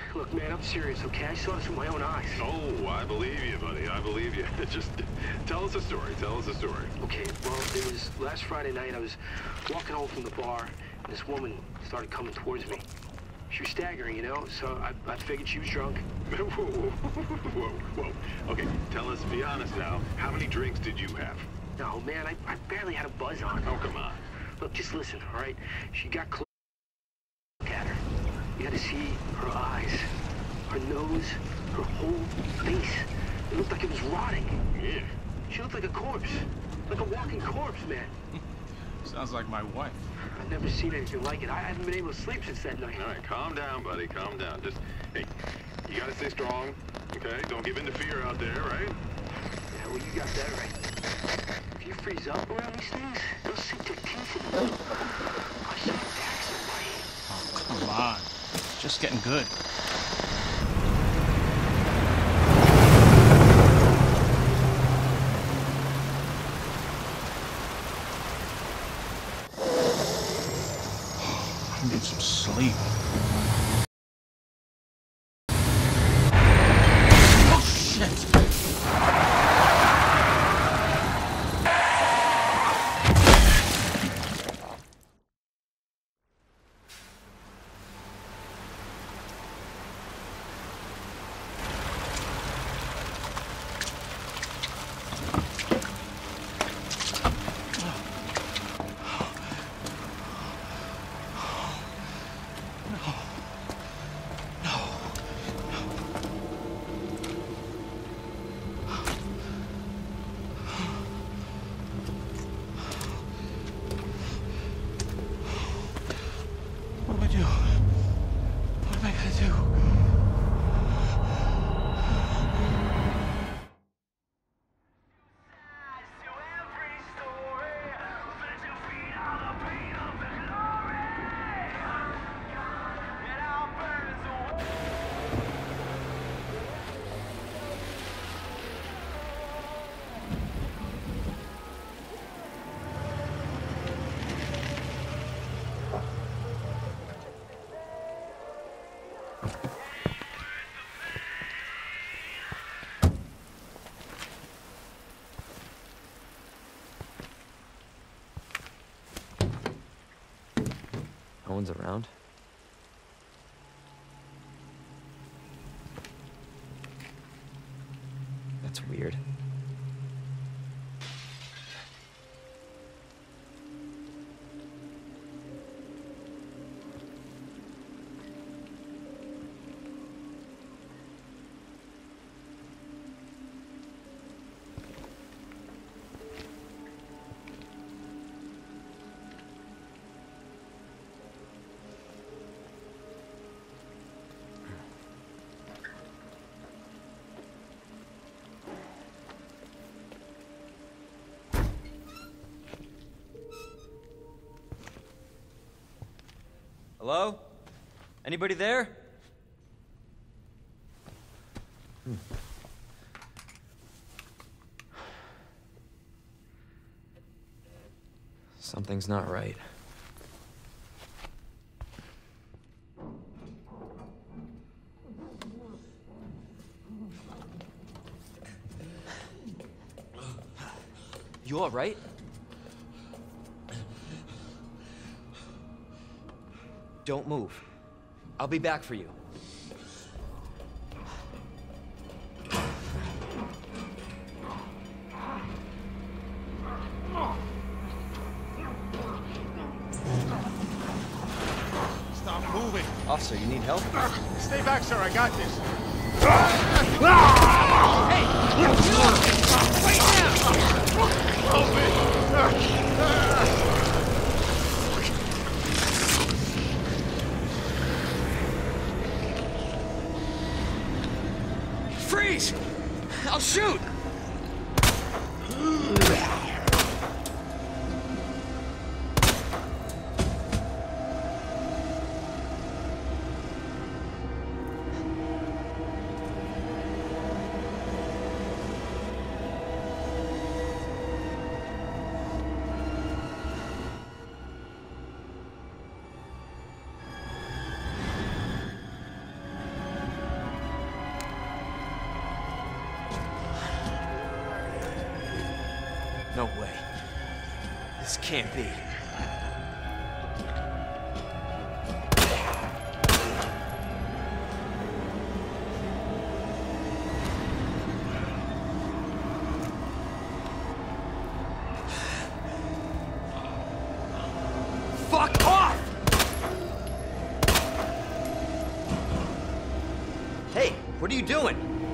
Look, man, I'm serious, okay? I saw this with my own eyes. Oh, I believe you, buddy. I believe you. Just tell us a story. Tell us a story. Okay, well, it was last Friday night. I was walking home from the bar, and this woman started coming towards me. She was staggering, you know, so I figured she was drunk. Whoa. Okay, tell us, be honest now, how many drinks did you have? No, man, I barely had a buzz on. Oh, come on. Look, just listen, all right? She got close. Look at her. You had to see her eyes, her nose, her whole face. It looked like it was rotting. Yeah. She looked like a corpse. Like a walking corpse, man. Sounds like my wife. I've never seen anything like it. I haven't been able to sleep since that night. All right, calm down, buddy. Calm down. Just, hey, you gotta stay strong, okay? Don't give in to fear out there, right? Yeah, well, you got that right. If you freeze up around these things, they'll sink their teeth in you. I should attack somebody. Oh, come on. It's just getting good. I need some sleep. Oh, shit! No one's around. That's weird. Hello? Anybody there? Something's not right. You all right? Don't move. I'll be back for you. Stop moving. Officer, you need help? Stay back, sir. I got this. Hey! Wait down! Freeze! I'll shoot! can't be. Fuck off! Hey, what are you doing?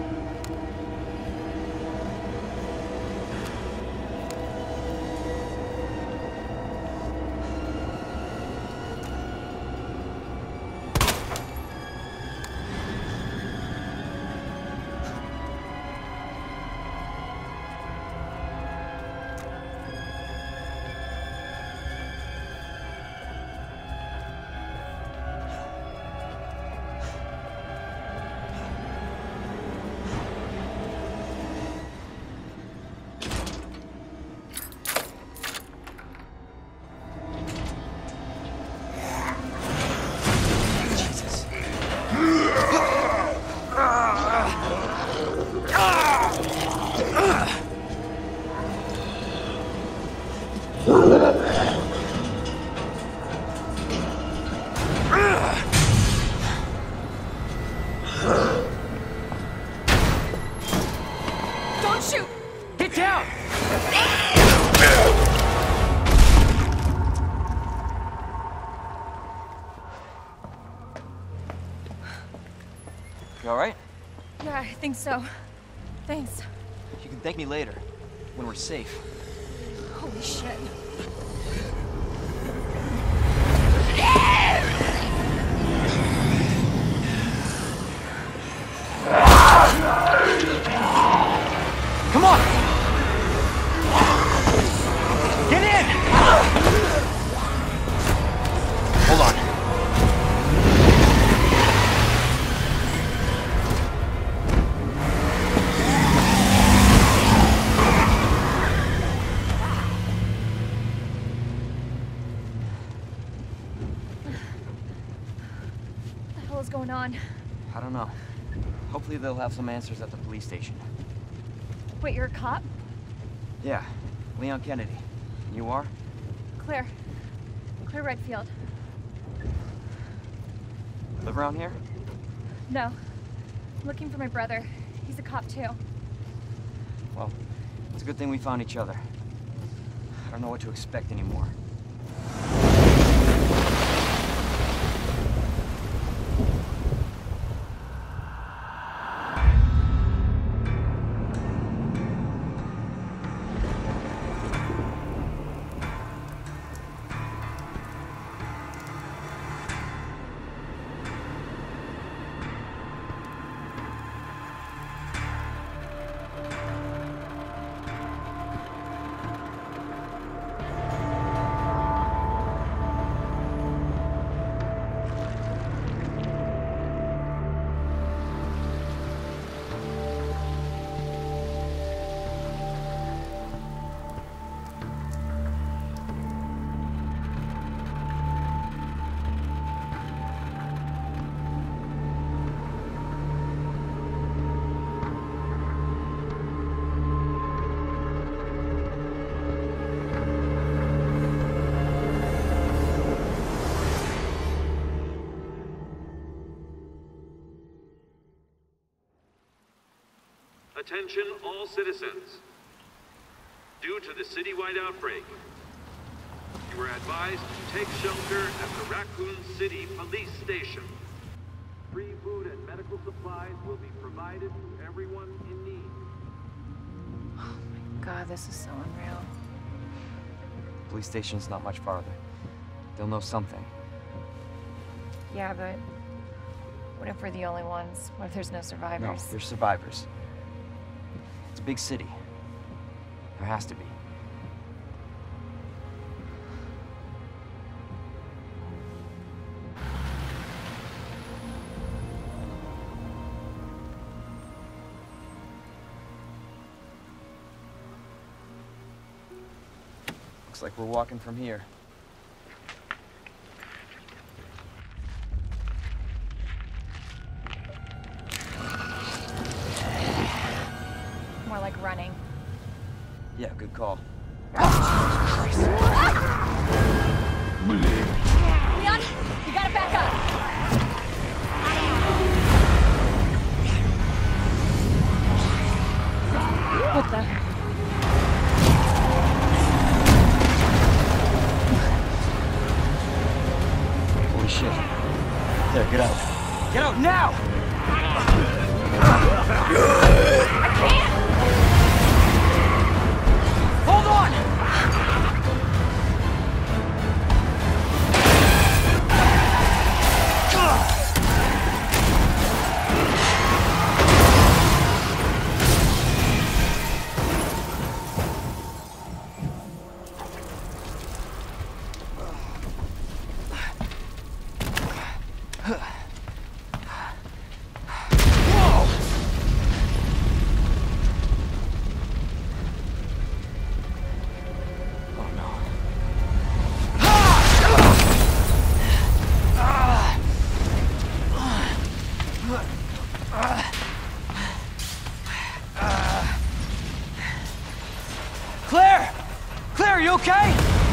Don't shoot! Get down! You all right? Yeah, I think so. Thanks. You can thank me later, when we're safe. Holy shit. Come on! Get in! Hold on. What the hell is going on? I don't know. Hopefully they'll have some answers at the police station. Wait, you're a cop? Yeah, Leon Kennedy. You are? Claire. Claire Redfield. Live around here? No. I'm looking for my brother. He's a cop too. Well, it's a good thing we found each other. I don't know what to expect anymore. Attention all citizens. Due to the citywide outbreak, you are advised to take shelter at the Raccoon City police station. Free food and medical supplies will be provided to everyone in need. Oh my god, this is so unreal. Police station's not much farther. They'll know something. Yeah, but what if we're the only ones? What if there's no No, survivors? there's survivors. It's a big city. There has to be. Looks like we're walking from here. More like running. Yeah, good call. Oh, Jesus Christ. Leon, you gotta back up. What the? Holy shit. There, get out. Get out now! I can't! Hold on! Claire! Claire, are you okay?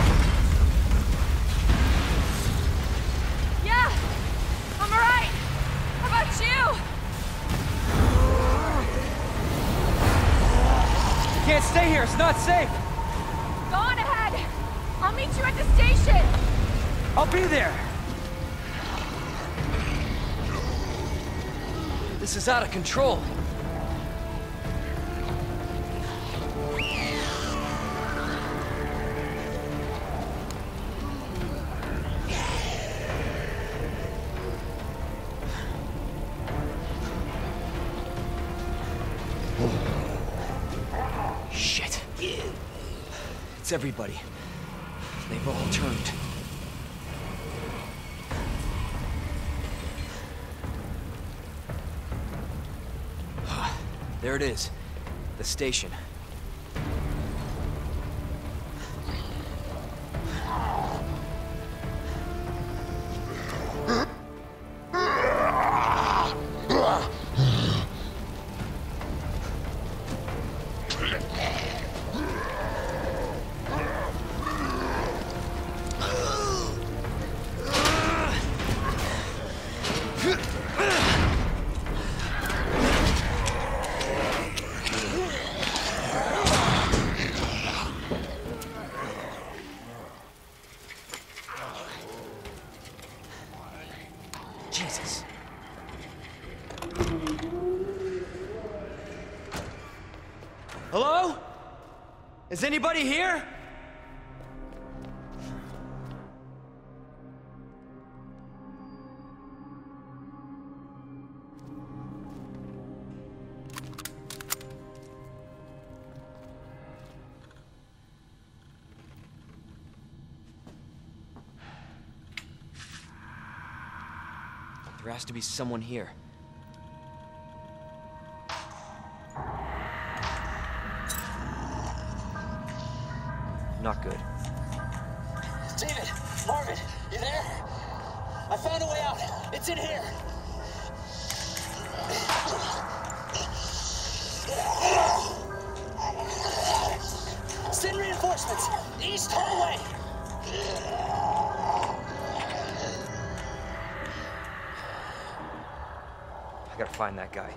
Yeah, I'm alright. How about you? You can't stay here, it's not safe. Go on ahead. I'll meet you at the station. I'll be there. This is out of control. Shit. It's everybody. They've all turned. There it is. The station. Jesus. Hello? Is anybody here? There has to be someone here. Not good. David! Marvin! You there? I found a way out! It's in here! Send reinforcements! East hallway! I gotta find that guy.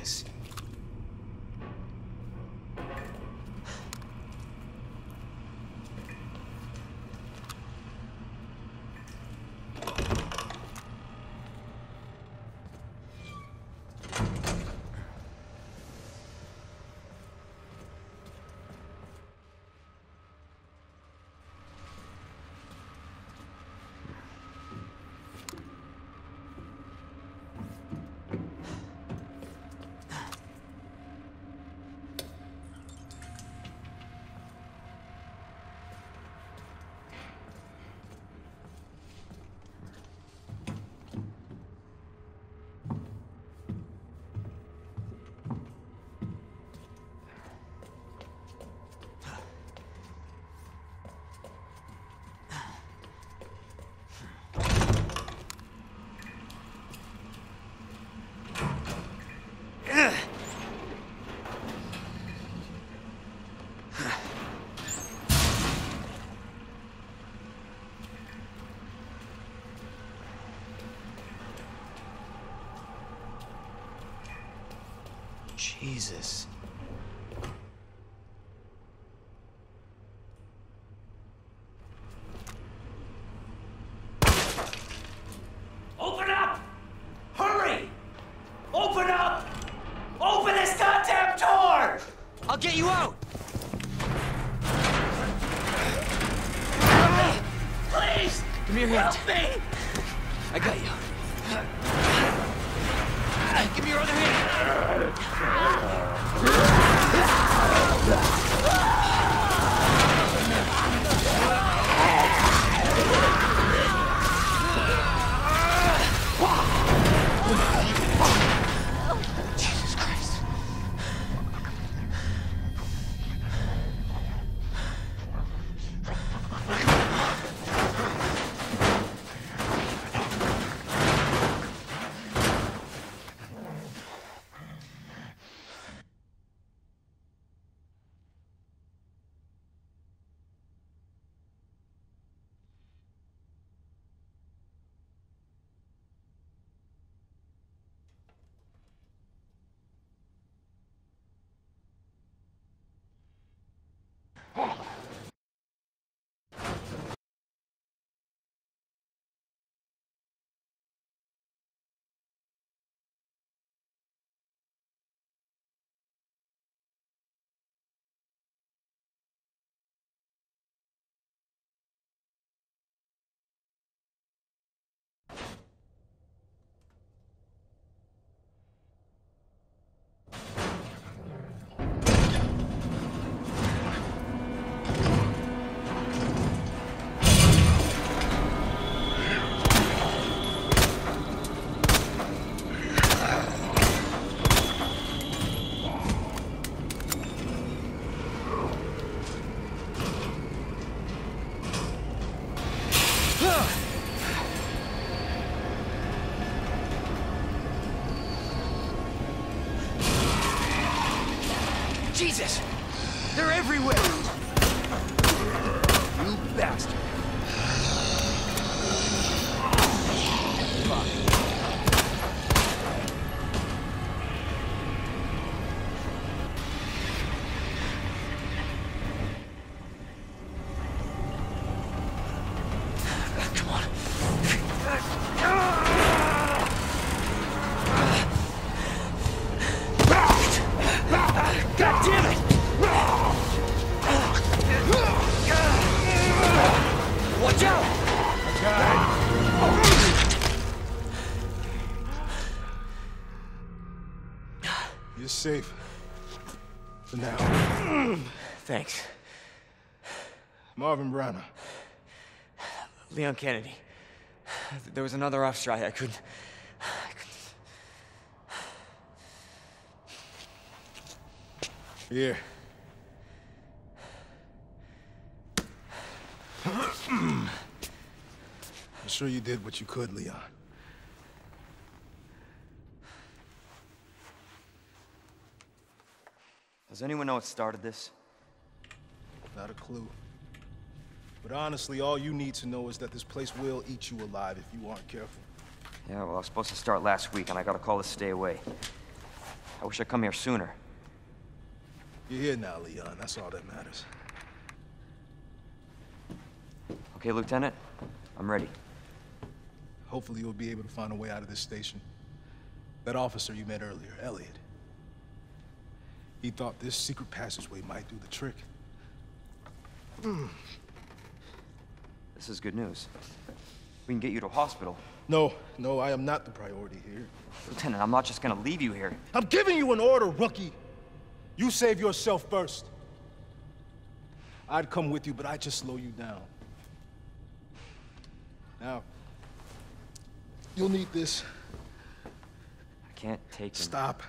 this. Jesus. Open up! Hurry! Open up! Open this goddamn door! I'll get you out! Please! Give me your hand. Help me! I got you. Give me your other hand. Jesus Christ. Jesus! They're everywhere! You bastard! Fuck. Come on. God damn it! Watch out! You're safe. For now. Thanks. Marvin Browner. Leon Kennedy. There was another off strike. I couldn't... Here. I'm sure you did what you could, Leon. Does anyone know what started this? Not a clue. But honestly, all you need to know is that this place will eat you alive if you aren't careful. Yeah, well, I was supposed to start last week, and I got a call to stay away. I wish I'd come here sooner. You're here now, Leon. That's all that matters. Okay, Lieutenant, I'm ready. Hopefully you'll be able to find a way out of this station. That officer you met earlier, Elliot. He thought this secret passageway might do the trick. This is good news. We can get you to a hospital. No, I am not the priority here. Lieutenant, I'm not just gonna leave you here. I'm giving you an order, rookie. You save yourself first. I'd come with you, but I'd just slow you down. Now, you'll need this. I can't take him. Stop.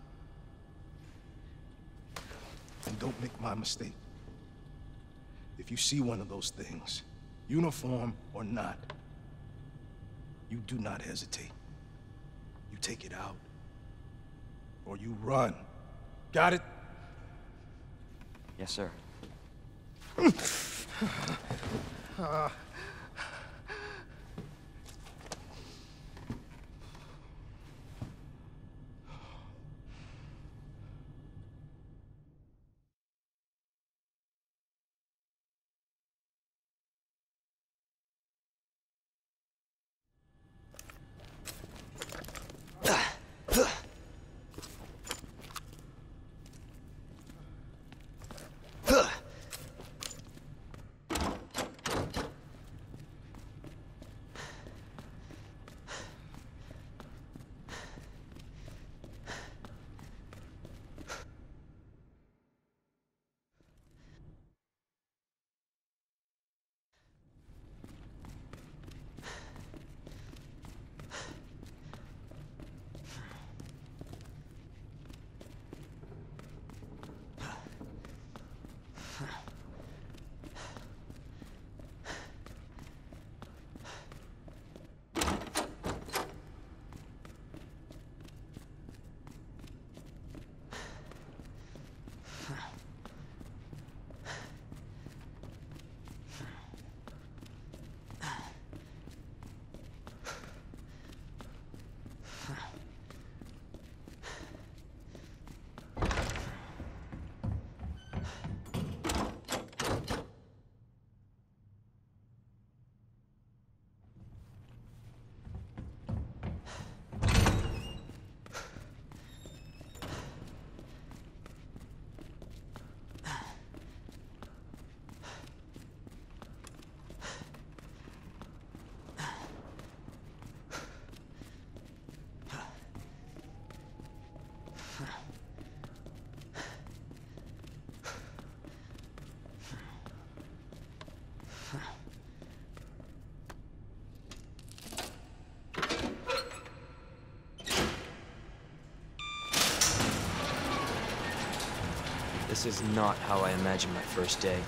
And don't make my mistake. If you see one of those things, uniform or not, you do not hesitate. You take it out, or you run. Got it? Yes, sir. This is not how I imagined my first day.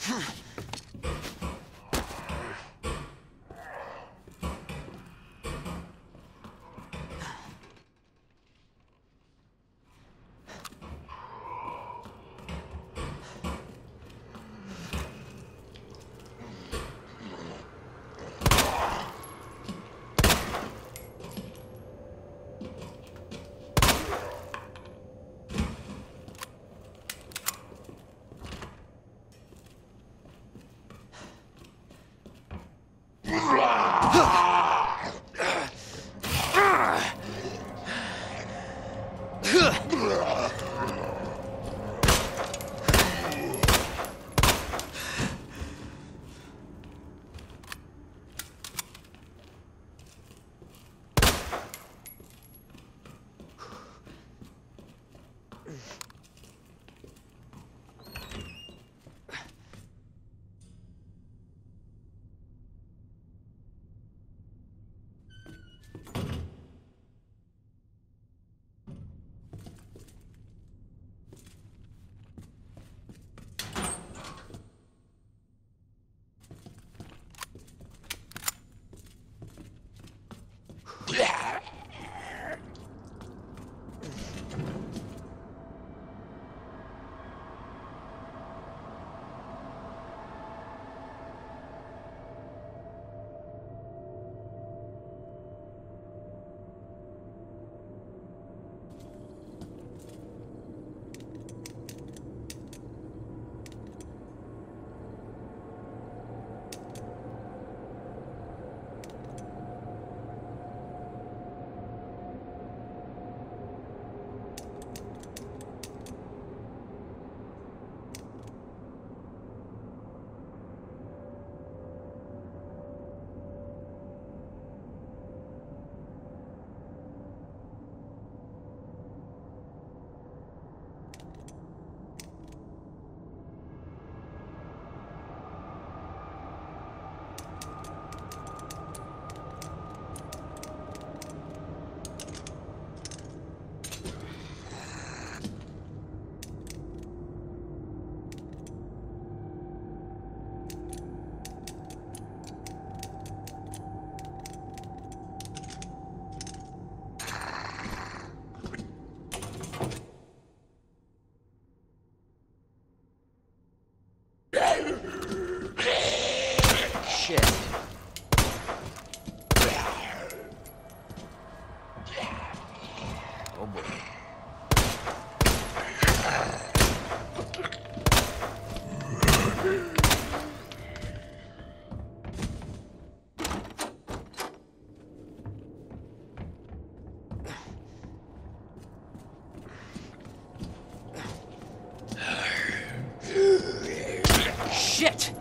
Shit!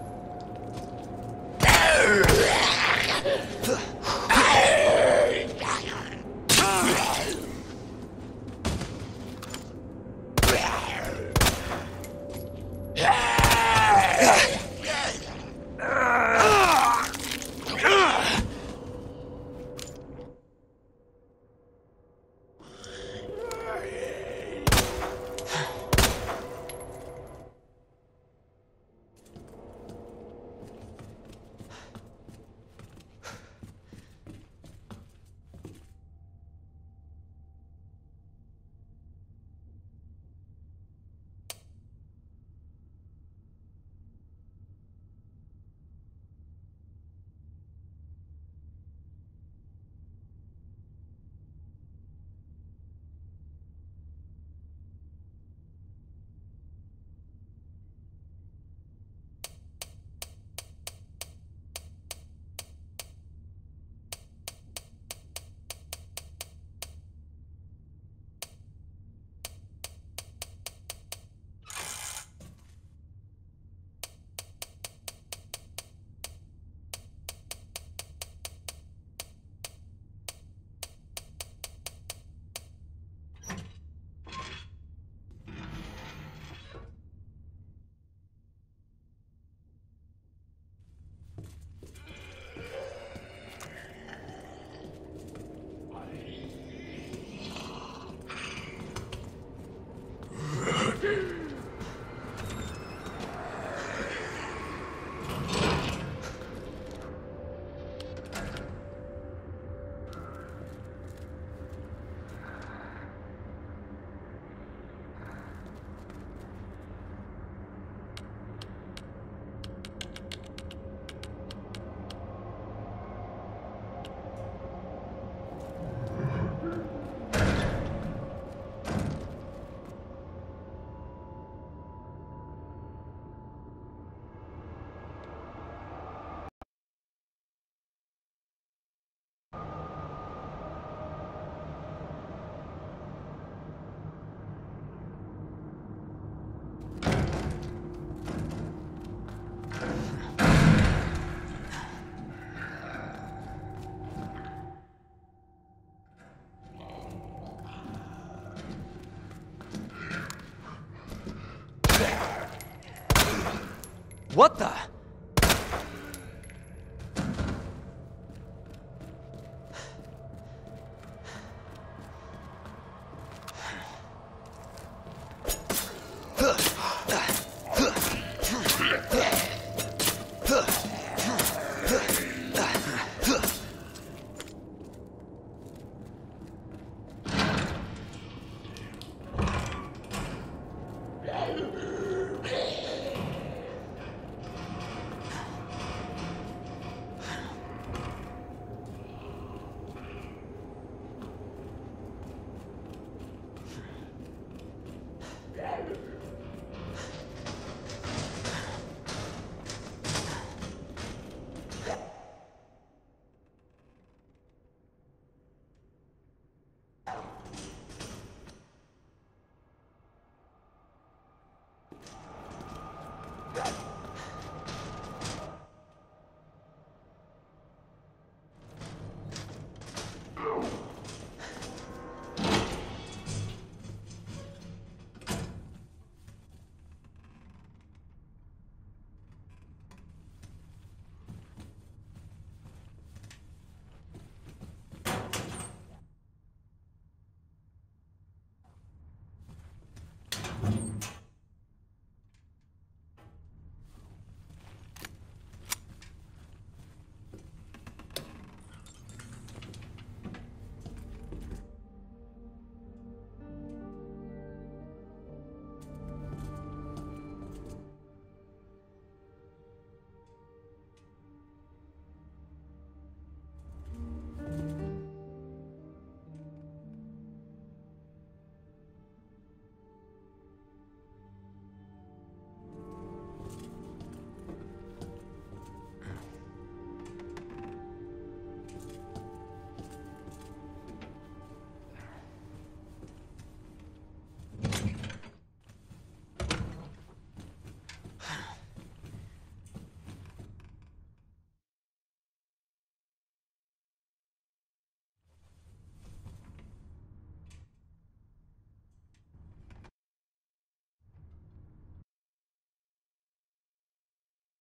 What the?